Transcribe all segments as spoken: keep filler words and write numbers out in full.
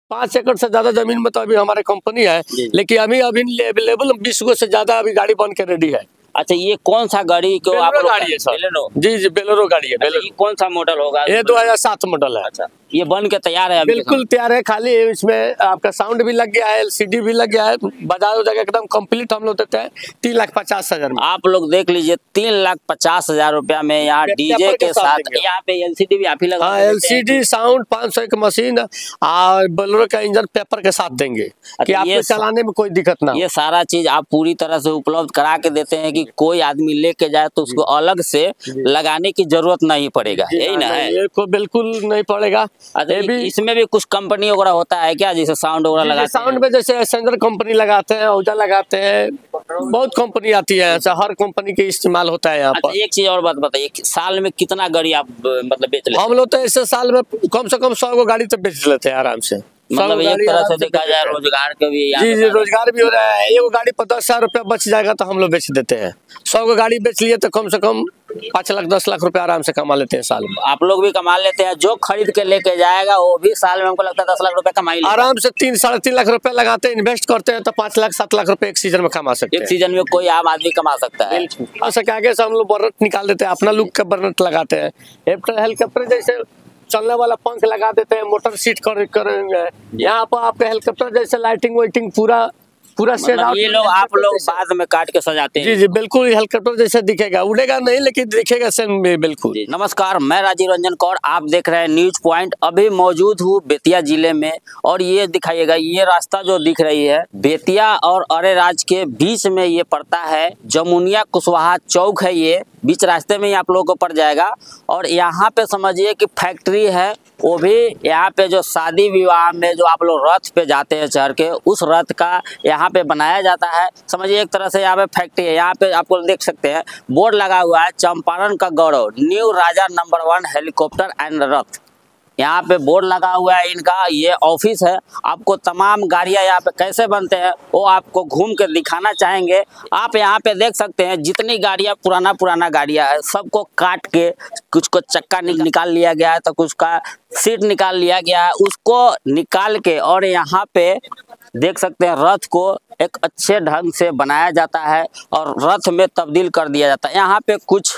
पाँच एकड़ से ज्यादा जमीन में तो अभी हमारे कंपनी है, लेकिन अभी अभी अवेलेबल बीस गो से ज्यादा अभी गाड़ी बन के रेडी है। अच्छा, ये कौन सा गाड़ी को आप लोग गाड़ी है सर? बेलेरो? जी जी बेलेरो गाड़ी है। अच्छा, ये कौन सा मॉडल होगा? ये दो हजार सात मॉडल है। अच्छा, ये बन के तैयार है? बिल्कुल तैयार है, खाली इसमें आपका साउंड भी लग गया है, एलसीडी भी लग गया है, बाजार जगह एकदम कंप्लीट हम लोग देते हैं तीन लाख पचास हजार में। आप लोग देख लीजिए, तीन लाख पचास हजार रुपया में यहाँ डीजे के साथ, यहाँ पे एलसीडी भी आप ही लगा? हाँ, एलसीडी साउंड पाँच सौ की मशीन और बोलेरो का इंजन पेपर के साथ देंगे कि आपको चलाने में कोई दिक्कत ना। ये सारा चीज आप पूरी तरह से उपलब्ध करा के देते हैं कि कोई आदमी लेके जाए तो उसको अलग से लगाने की जरूरत नहीं पड़ेगा, यही ना है? ये को बिल्कुल नहीं पड़ेगा। ये भी इसमें भी कुछ कंपनी वगैरह होता है क्या, जैसे साउंड वगैरह लगाते हैं? साउंड में जैसे एसेंजर कंपनी लगाते हैं, ओजा लगाते हैं, बहुत कंपनी आती है, ऐसा हर कंपनी के इस्तेमाल होता है यहाँ पर। अच्छा, एक चीज और बात बताइए, साल में कितना गाड़ी आप मतलब बेच लेते हैं? हम लोग तो ऐसे साल में कम से कम सौ गो गाड़ी तो बेच लेते हैं आराम से। मतलब एक तरह से देखा जाए रोजगार के भी जी जी रोजगार भी हो रहा है। एक गाड़ी पर दस हजार रुपया बच जाएगा तो हम लोग बेच देते हैं। सौ गो गाड़ी बेच लिए तो कम से कम पाँच लाख दस लाख रुपया आराम से कमा लेते हैं साल में। आप लोग भी कमा लेते हैं, जो खरीद के लेके जाएगा वो भी साल में हमको लगता है दस लाख रुपए कमाई आराम से। तीन साढ़े तीन लाख रुपया लगाते हैं, इन्वेस्ट करते हैं तो पाँच लाख सात लाख रुपए एक सीजन में कमा सकते हैं। एक सीजन में कोई आम आदमी कमा सकता है। ऐसा के आगे से हम लोग बर्नट निकाल देते हैं, अपना लुक का बर्नट लगाते हैं। हेलीकॉप्टर जैसे चलने वाला पंख लगा देते हैं, मोटर सीट कर करेंगे यहाँ पर आपका हेलीकॉप्टर जैसे लाइटिंग वाइटिंग पूरा पूरा सेट आउट। ये लोग आप लोग बाद में काट के सजाते हैं? जी जी बिल्कुल, हेलीकॉप्टर जैसे दिखेगा, उड़ेगा नहीं लेकिन दिखेगा सेम बिल्कुल। नमस्कार, मैं राजीव रंजन कौर, आप देख रहे हैं न्यूज पॉइंट। अभी मौजूद हूँ बेतिया जिले में और ये दिखाइएगा, ये रास्ता जो दिख रही है बेतिया और अरेराज के बीच में ये पड़ता है। जमुनिया कुशवाहा चौक है, ये बीच रास्ते में ही आप लोगों को पड़ जाएगा। और यहाँ पे समझिए कि फैक्ट्री है, वो भी यहाँ पे जो शादी विवाह में जो आप लोग रथ पे जाते हैं चढ़ के, उस रथ का यहाँ पे बनाया जाता है। समझिए एक तरह से यहाँ पे फैक्ट्री है। यहाँ पे आपको देख सकते हैं बोर्ड लगा हुआ है, चंपारण का गौरव new Raja number one helicopter and Rath. यहाँ पे बोर्ड लगा हुआ है इनका, ये ऑफिस है। आपको तमाम गाड़ियाँ यहाँ पे कैसे बनते हैं वो आपको घूम के दिखाना चाहेंगे। आप यहाँ पे देख सकते हैं जितनी गाड़ियाँ पुराना पुराना गाड़ियाँ है, सबको काट के कुछ को चक्का निकाल लिया गया है तो कुछ का सीट निकाल लिया गया है। उसको निकाल के और यहाँ पे देख सकते हैं रथ को एक अच्छे ढंग से बनाया जाता है और रथ में तब्दील कर दिया जाता है। यहाँ पे कुछ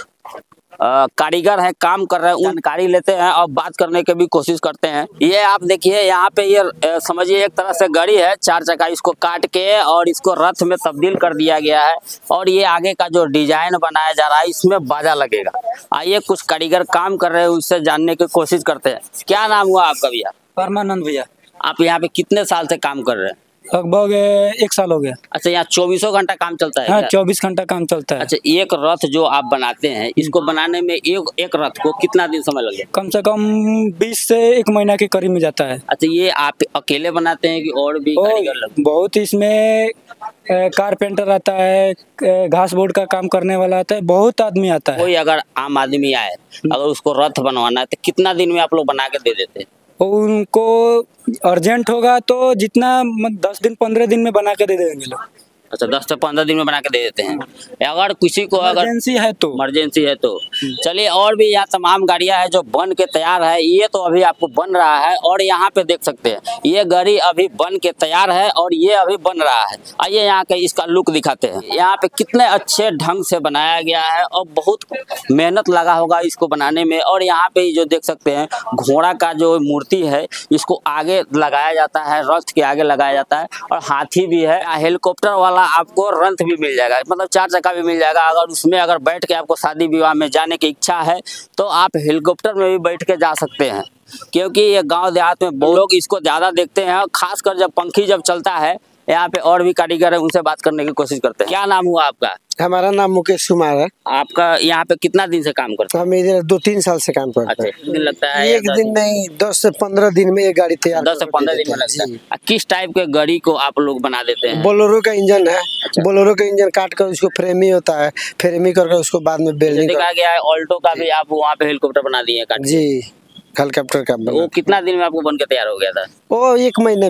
कारीगर है, काम कर रहे हैं, जानकारी लेते हैं और बात करने की भी कोशिश करते हैं। ये आप देखिए यहाँ पे ये समझिए एक तरह से गाड़ी है चार चक्का, इसको काट के और इसको रथ में तब्दील कर दिया गया है। और ये आगे का जो डिजाइन बनाया जा रहा है इसमें बाजा लगेगा। आइए कुछ कारीगर काम कर रहे हैं, उससे जानने की कोशिश करते हैं। क्या नाम हुआ आपका भैया? परमानंद भैया। आप यहाँ पे कितने साल से काम कर रहे हैं? लगभग एक साल हो गया। अच्छा, यहाँ चौबीसों घंटा काम चलता है? हाँ, चौबीस घंटा काम चलता है। अच्छा, एक रथ जो आप बनाते हैं, इसको बनाने में एक एक रथ को कितना दिन समय लगे? कम से कम बीस से एक महीना के करीब में जाता है। अच्छा, ये आप अकेले बनाते हैं कि और भी कारीगर लगते हैं? बहुत, इसमें कारपेंटर आता है, घास बोर्ड का काम करने वाला आता है, बहुत आदमी आता है। कोई अगर आम आदमी आए, अगर उसको रथ बनवाना है तो कितना दिन में आप लोग बना के दे देते हैं? उनको अर्जेंट होगा तो जितना दस दिन पंद्रह दिन में बना के दे देंगे लोग। अच्छा, दस से पंद्रह दिन में बना के दे देते हैं। अगर किसी को अगर इमरजेंसी है तो इमरजेंसी है तो चलिए। और भी यहाँ तमाम गाड़ियाँ हैं जो बन के तैयार है। ये तो अभी आपको बन रहा है और यहाँ पे देख सकते हैं ये गाड़ी अभी बन के तैयार है और ये अभी बन रहा है। आइए यहाँ के इसका लुक दिखाते हैं। यहाँ पे कितने अच्छे ढंग से बनाया गया है और बहुत मेहनत लगा होगा इसको बनाने में। और यहाँ पे जो देख सकते हैं घोड़ा का जो मूर्ति है इसको आगे लगाया जाता है, रथ के आगे लगाया जाता है। और हाथी भी है, हेलीकॉप्टर वाला आपको रथ भी मिल जाएगा, मतलब चार चक्का भी मिल जाएगा। अगर उसमें अगर बैठ के आपको शादी विवाह में जाने की इच्छा है तो आप हेलीकॉप्टर में भी बैठ के जा सकते हैं, क्योंकि ये गांव देहात में बहुत लोग इसको ज्यादा देखते हैं। खासकर जब पंखी जब चलता है, यहाँ पे और भी कारीगर है, उनसे बात करने की कोशिश करते हैं। क्या नाम हुआ आपका? हमारा नाम मुकेश कुमार है। आपका यहाँ पे कितना दिन से काम करते हैं? हम इधर दो तीन साल से काम करते हैं। अच्छा, दिन लगता है? एक दिन नहीं, दस से पंद्रह दिन में ये गाड़ी तैयार। दस से पंद्रह दिन में लगता है। किस टाइप के गाड़ी को आप लोग बना देते हैं? बोलेरो का इंजन है। अच्छा। बोलेरो का इंजन काट कर उसको फ्रेमी होता है, फ्रेमी करके उसको बाद में बेल्डिंग देखा गया है। ऑल्टो का भी आप वहाँ पे हेलीकॉप्टर बना दिए काट? जी, हेलीकॉप्टर का। वो कितना दिन में आपको बन के तैयार हो गया था? वो एक महीने में।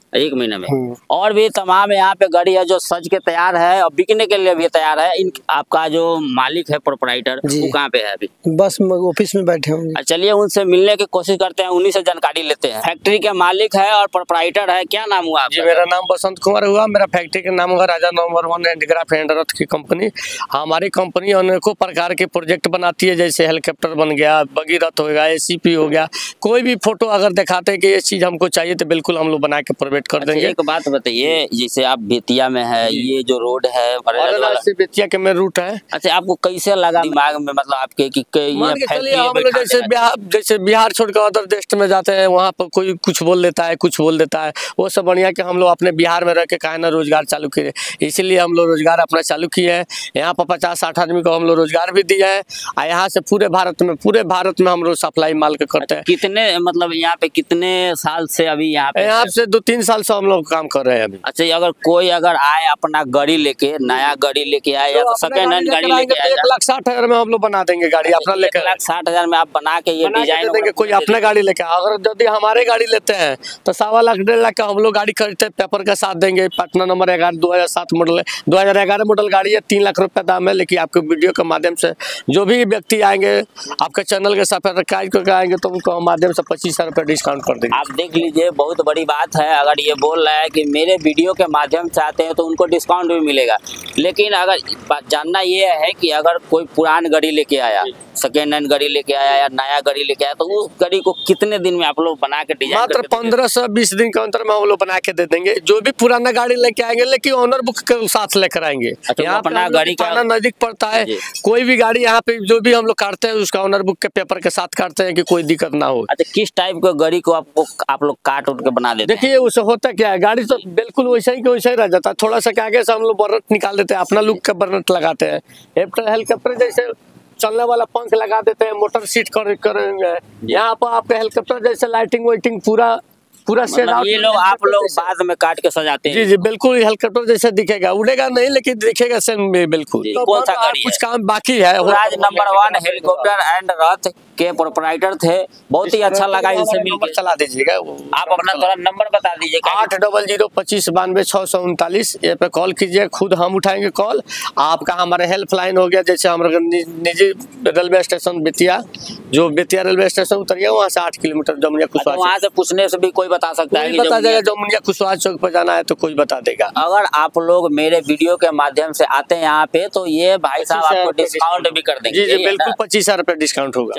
एक महीने में। हम्म। और भी तमाम यहाँ पे गाड़ी है जो सज के तैयार है और बिकने के लिए भी तैयार है। इन आपका जो मालिक है प्रोपराइटर जी। वो कहाँ पे है अभी? बस म- ऑफिस में बैठे होंगे। और चलिए उनसे मिलने की कोशिश करते हैं, उन्हीं से जानकारी लेते हैं। फैक्ट्री के मालिक है और प्रोपराइटर है, क्या नाम हुआ जी आपका? मेरा नाम बसंत कुमार हुआ। मेरा फैक्ट्री का नाम हुआ राजा नंबर वन हैंडीक्राफ्ट हैंडरथ की कंपनी। हमारी कंपनी अनेकों प्रकार के प्रोजेक्ट बनाती है, जैसे हेलीकॉप्टर बन गया, भगीरथ हो गया, एसीपी हो गया। कोई भी फोटो अगर दिखाते हैं कि ये चीज हमको चाहिए तो बिल्कुल हम लोग बना के प्रोवाइड कर अच्छा, देंगे। एक बात बताइए, जैसे आप बेतिया में है, ये जो रोड है अरेराज और वाला, से बेतिया के मेन रूट है। अच्छा आपको कैसे लगा दिमाग में, मतलब आपके कि कि ये मान के फैक्ट्री चलिए हम लोग बैठा जैसे देना बिहार जैसे बिहार छोड़ कर अदर देश में जाते हैं, वहाँ पर कोई कुछ बोल देता है, कुछ बोल देता है। वो सब बढ़िया कि हम लोग अपने बिहार में रह के काहे ना रोजगार चालू किए, इसीलिए हम लोग रोजगार अपना चालू किए हैं। यहाँ पर पचास साठ आदमी को हम लोग रोजगार भी दिया है और यहाँ से पूरे भारत में पूरे भारत में हम लोग सप्लाई माल के करते हैं। कितने मतलब यहाँ पे कितने साल से अभी यहाँ पे? यहाँ से दो तीन साल से हम लोग काम कर रहे हैं अभी। अच्छा, अगर कोई अगर आए अपना गाड़ी लेके, नया गाड़ी लेके आए या तो तो अपने सेकेंड हैंड गाड़ी आएंगे लेके तो आए, एक लाख साठ हजार में हम लोग बना देंगे गाड़ी अपना एक लेकर। लाख साठ हजार में आप बना के ये बना के डिजाइन दे देंगे। कोई अपने गाड़ी लेके, अगर यदि हमारे गाड़ी लेते हैं तो सवा लाख डेढ़ लाख का हम लोग गाड़ी खरीदते हैं, पेपर के साथ देंगे। पटना नंबर ग्यारह दो हजार सात मॉडल है, दो हजार ग्यारह मॉडल गाड़ी है, तीन लाख रुपए दाम है। लेकिन आपके वीडियो के माध्यम से जो भी व्यक्ति आएंगे आपके चैनल के सब्सक्राइब करके आएंगे तो उनको माध्यम से पच्चीस हजार रुपये डिस्काउंट कर देंगे। आप देख लीजिए, बहुत बड़ी बात है। अगर ये बोल रहा है कि मेरे वीडियो के माध्यम से आते हैं तो उनको डिस्काउंट भी मिलेगा। लेकिन अगर बात जानना ये है कि अगर कोई पुरान गाड़ी लेके आया, सेकेंड हैंड गाड़ी लेके आया या नया गाड़ी लेके आया, तो उस गाड़ी को कितने दिन में आप लोग बना के डिजाइन मात्र पंद्रह से बीस दिन के अंतर में हम लोग बना के दे देंगे। जो भी पुराना गाड़ी लेके आएंगे, लेकिन ऑनर बुक के साथ लेकर आएंगे। अच्छा, यहाँ अपना पे हम लोग गाड़ी का- थाना नजदीक पड़ता है। जी। कोई भी गाड़ी यहाँ पे जो भी हम लोग काटते हैं उसका ऑनर बुक के पेपर के साथ काटते हैं कि कोई दिक्कत ना हो। अच्छा, किस टाइप का गाड़ी को आपको आप लोग काट उठ के बना देते हैं? देखिए उसे होता क्या है, गाड़ी तो बिल्कुल वैसा ही के वैसा ही रह जाता है। थोड़ा सा आगे से हम लोग बर्नट निकाल देते हैं, अपना लुक का बर्नट लगाते हैं। हेलीकॉप्टर जैसे चलने वाला पंख लगा देते हैं, मोटर सीट कर करेंगे। यहाँ पर आपका हेलीकॉप्टर जैसे लाइटिंग वाइटिंग पूरा पूरा सेट मतलब आउट। ये लोग आप लोग बाद में काट के सजाते हैं? जी जी बिल्कुल, हेलीकॉप्टर जैसे दिखेगा, उड़ेगा नहीं लेकिन दिखेगा सेम में बिल्कुल। जी, तो कौन सा बन- गाड़ी कुछ है? काम बाकी है। Raj number one helicopter and Rath के प्रोपराइटर थे, बहुत ही अच्छा लगा इनसे नंबर मिलकर। चला दीजिएगा वो। आप अपना थोड़ा नंबर बता दीजिए। आठ डबल जीरो पच्चीस बानवे छः सौ उनतालीस ये पे कॉल कीजिए, खुद हम उठाएंगे कॉल आपका। हमारे हेल्पलाइन हो गया, जैसे हमारे नि- निजी रेलवे स्टेशन बेतिया, जो बेतिया रेलवे स्टेशन उतरिए वहाँ से आठ किलोमीटर जमुनिया अच्छा, कुशवाहा वहाँ से पूछने से भी कोई बता सकता है कोई कि बता जमुनिया- देगा। जमुनिया कुशवाहा चौक पर जाना है तो कोई बता देगा। अगर आप लोग मेरे वीडियो के माध्यम से आते हैं यहाँ पे तो ये भाई साहब आपको डिस्काउंट भी कर देंगे। जी जी यही है ना? बिल्कुल पच्चीस हजार रुपये डिस्काउंट होगा।